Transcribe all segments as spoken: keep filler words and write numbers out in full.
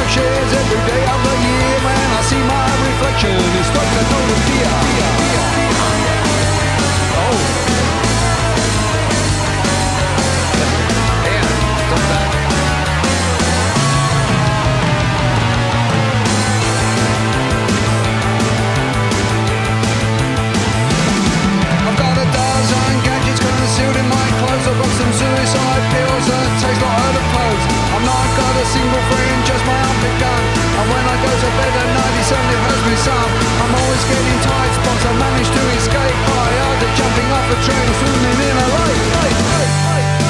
dark shades every day of the year. When I see my reflection, it strikes a note of fear. Oh. Yeah, stop that. I've got a dozen gadgets concealed in my clothes. I've got some suicide pills that taste like other clothes. I've not got a single friend, just my armpit gun. And when I go to bed at night, it certainly hurts me some. I'm always getting tight spots. I managed to escape by either jumping off a train or swimming in a lake. lake, lake, lake, lake, lake.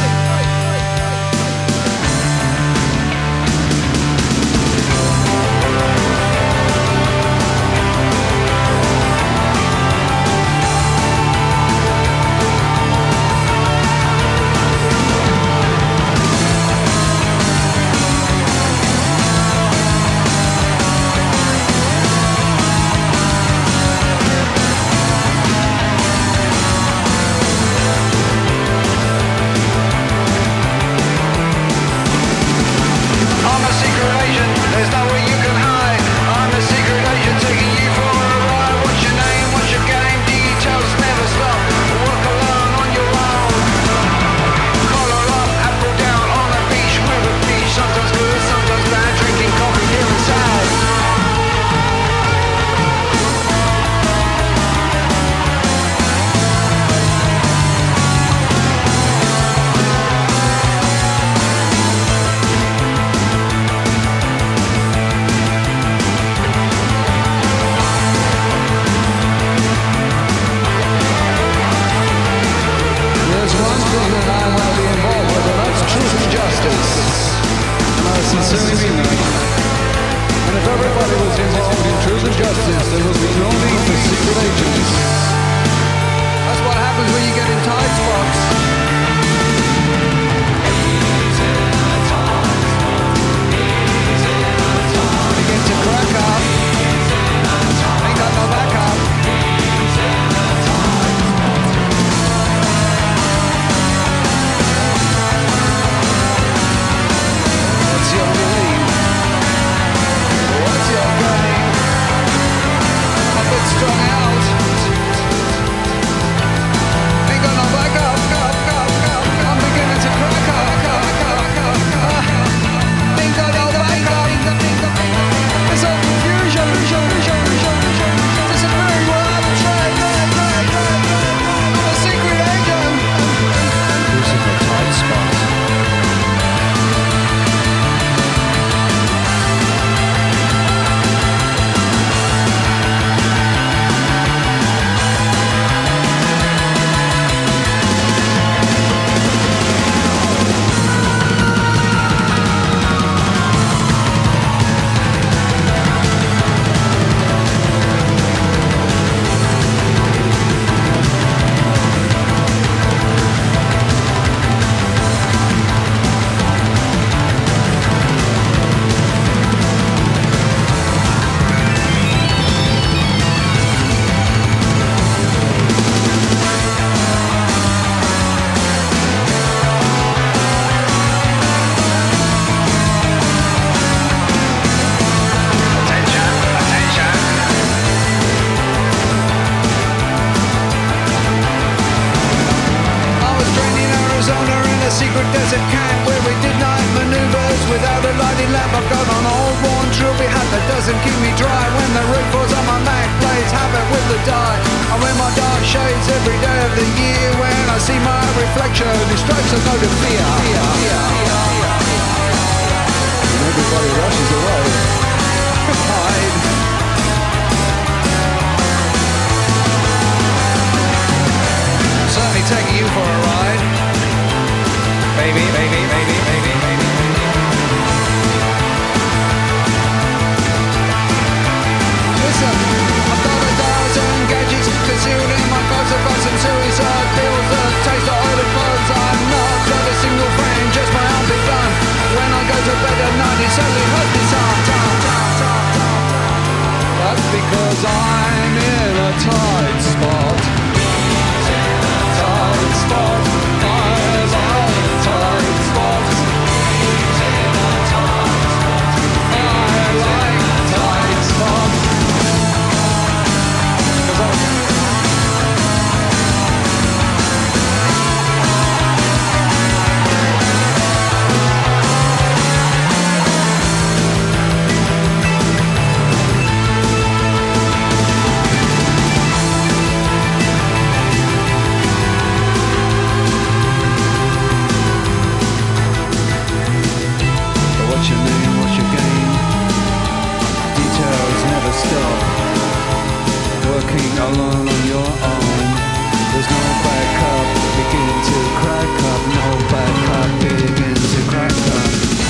Only hurt me. alone on your own. There's no backup, begin to crack up. No backup, begin to crack up.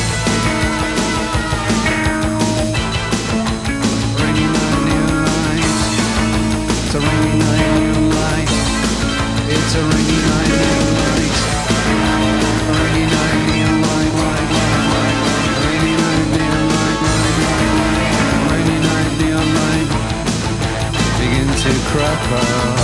Rainy night, neon lights. It's a rainy night, neon lights. It's a rainy night, neon lights. A rainy night, neon light, light, light, light. Rainy night, neon light, light, light, light. Rainy night, neon light. Begin to crack up.